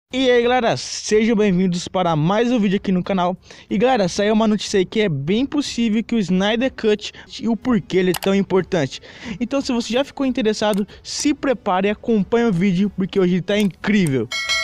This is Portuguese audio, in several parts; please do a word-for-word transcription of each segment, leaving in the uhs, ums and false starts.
E aí galera, sejam bem-vindos para mais um vídeo aqui no canal. E galera, saiu uma notícia aí que é bem possível que o Snyder Cut e o porquê ele é tão importante. Então se você já ficou interessado, se prepare e acompanhe o vídeo porque hoje tá incrível.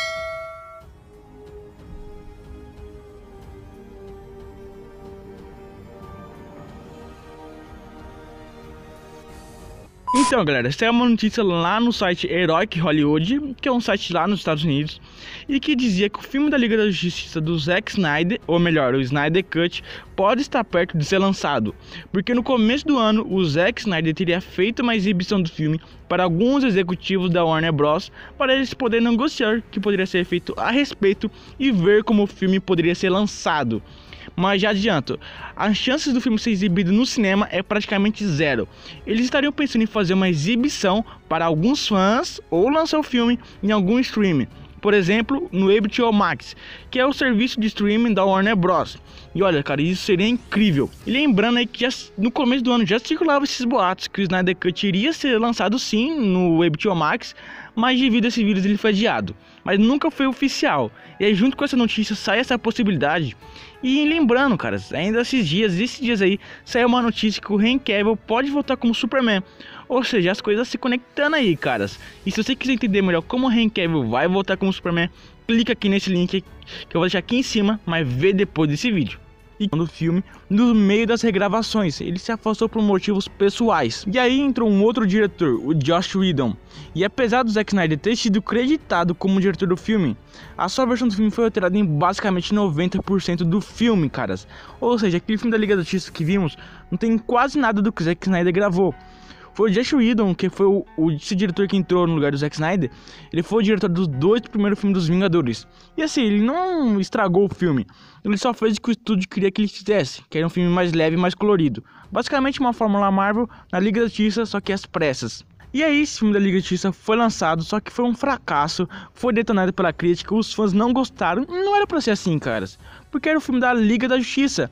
Então galera, essa é uma notícia lá no site Heroic Hollywood, que é um site lá nos Estados Unidos, e que dizia que o filme da Liga da Justiça do Zack Snyder, ou melhor, o Snyder Cut, pode estar perto de ser lançado, porque no começo do ano o Zack Snyder teria feito uma exibição do filme para alguns executivos da Warner Bros, para eles poderem negociar o que poderia ser feito a respeito e ver como o filme poderia ser lançado. Mas já adianto, as chances do filme ser exibido no cinema é praticamente zero. Eles estariam pensando em fazer uma exibição para alguns fãs ou lançar o filme em algum streaming. Por exemplo, no H B O Max, que é o serviço de streaming da Warner Bros. E olha, cara, isso seria incrível. E lembrando aí que já, no começo do ano já circulavam esses boatos que o Snyder Cut iria ser lançado sim no H B O Max, mas devido a esse vírus ele foi adiado. Mas nunca foi oficial. E aí junto com essa notícia sai essa possibilidade. E lembrando, cara, ainda esses dias, esses dias aí, saiu uma notícia que o Henry Cavill pode voltar como Superman. Ou seja, as coisas se conectando aí, caras. E se você quiser entender melhor como o Henry Cavill vai voltar como Superman, clica aqui nesse link que eu vou deixar aqui em cima, mas vê depois desse vídeo. E no filme, no meio das regravações, ele se afastou por motivos pessoais. E aí entrou um outro diretor, o Joss Whedon. E apesar do Zack Snyder ter sido creditado como diretor do filme, a sua versão do filme foi alterada em basicamente noventa por cento do filme, caras. Ou seja, aquele filme da Liga da Justiça que vimos não tem quase nada do que o Zack Snyder gravou. Foi o Joss Whedon, que foi o, o esse diretor que entrou no lugar do Zack Snyder. Ele foi o diretor dos dois primeiros filmes dos Vingadores. E assim, ele não estragou o filme. Ele só fez o que o estúdio queria que ele fizesse, que era um filme mais leve e mais colorido. Basicamente uma fórmula Marvel na Liga da Justiça, só que às pressas. E aí esse filme da Liga da Justiça foi lançado, só que foi um fracasso, foi detonado pela crítica, os fãs não gostaram. Não era pra ser assim, caras, porque era o filme da Liga da Justiça,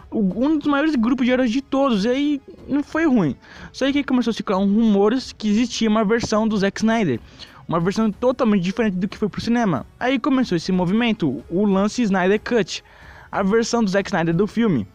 um dos maiores grupos de heróis de todos, e aí não foi ruim. Só que começou a circular um rumores que existia uma versão do Zack Snyder, uma versão totalmente diferente do que foi pro cinema. Aí começou esse movimento, o lance Snyder Cut, a versão do Zack Snyder do filme.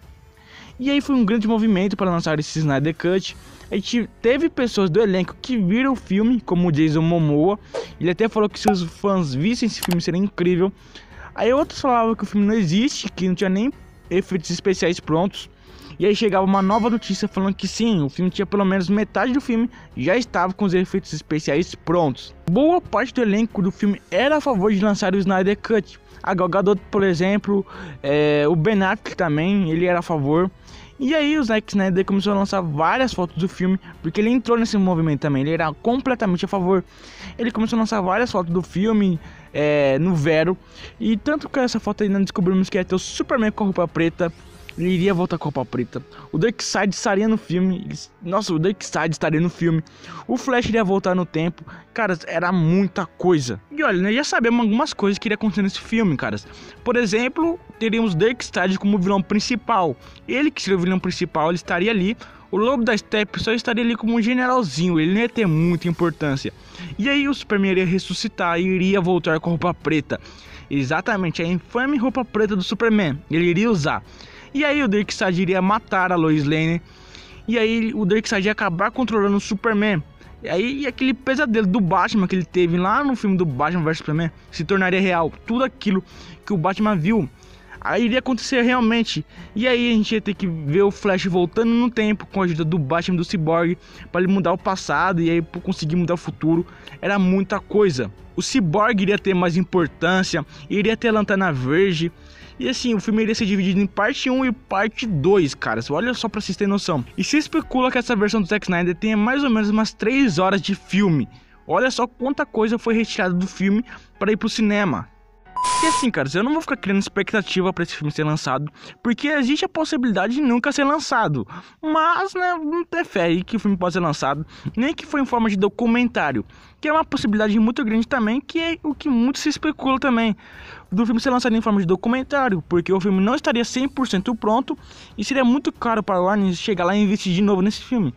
E aí foi um grande movimento para lançar esse Snyder Cut. A gente teve pessoas do elenco que viram o filme, como o Jason Momoa. Ele até falou que se os fãs vissem esse filme seria incrível. Aí outros falavam que o filme não existe, que não tinha nem efeitos especiais prontos. E aí chegava uma nova notícia falando que sim, o filme tinha pelo menos metade do filme já estava com os efeitos especiais prontos. Boa parte do elenco do filme era a favor de lançar o Snyder Cut. A Gal Gadot, por exemplo, é, o Ben Affleck também, ele era a favor. E aí o Zack Snyder começou a lançar várias fotos do filme, porque ele entrou nesse movimento também, ele era completamente a favor. Ele começou a lançar várias fotos do filme é, no Vero. E tanto que essa foto aí nós descobrimos que ia ter o Superman com a roupa preta. Ele iria voltar com a roupa preta. O Darkseid estaria no filme. Nossa, o Darkseid estaria no filme. O Flash iria voltar no tempo. Cara, era muita coisa. E olha, nós já sabemos algumas coisas que iria acontecer nesse filme, caras. Por exemplo, teríamos Darkseid como vilão principal. Ele que seria o vilão principal, ele estaria ali. O Lobo da Steppe só estaria ali como um generalzinho, ele não ia ter muita importância. E aí o Superman iria ressuscitar e iria voltar com a roupa preta. Exatamente, a infame roupa preta do Superman, ele iria usar. E aí o Darkseid iria matar a Lois Lane. E aí o Darkseid ia acabar controlando o Superman. E aí aquele pesadelo do Batman que ele teve lá no filme do Batman versus Superman se tornaria real. Tudo aquilo que o Batman viu, aí iria acontecer realmente. E aí a gente ia ter que ver o Flash voltando no tempo com a ajuda do Batman e do Cyborg, para ele mudar o passado e aí conseguir mudar o futuro. Era muita coisa. O Cyborg iria ter mais importância, iria ter a Lanterna Verde. E assim, o filme iria ser dividido em parte um e parte dois, cara. Olha só pra vocês terem noção. E se especula que essa versão do Zack Snyder tenha mais ou menos umas três horas de filme. Olha só quanta coisa foi retirada do filme para ir pro cinema. E assim, cara, eu não vou ficar criando expectativa para esse filme ser lançado, porque existe a possibilidade de nunca ser lançado. Mas, né, não ter fé aí que o filme pode ser lançado, nem que foi em forma de documentário, que é uma possibilidade muito grande também, que é o que muito se especula também, do filme ser lançado em forma de documentário, porque o filme não estaria cem por cento pronto e seria muito caro para a Warner chegar lá e investir de novo nesse filme.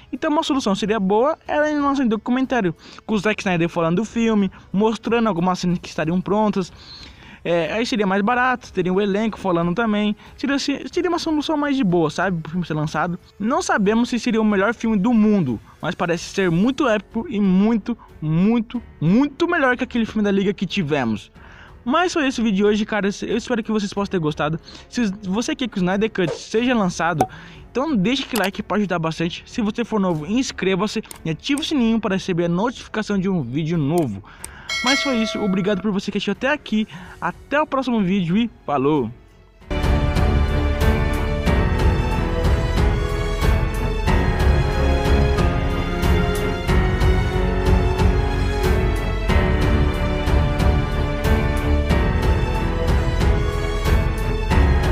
Então uma solução seria boa era em lançar um documentário com o Zack Snyder falando do filme, mostrando algumas cenas que estariam prontas. É, aí seria mais barato, teria o elenco falando também. Seria, seria uma solução mais de boa, sabe? Pro filme ser lançado. Não sabemos se seria o melhor filme do mundo, mas parece ser muito épico e muito, muito, muito melhor que aquele filme da Liga que tivemos. Mas foi esse o vídeo de hoje, cara. Eu espero que vocês possam ter gostado. Se você quer que o Snyder Cut seja lançado, então deixa aquele like para ajudar bastante. Se você for novo, inscreva-se e ative o sininho para receber a notificação de um vídeo novo. Mas foi isso, obrigado por você que assistiu até aqui. Até o próximo vídeo e falou!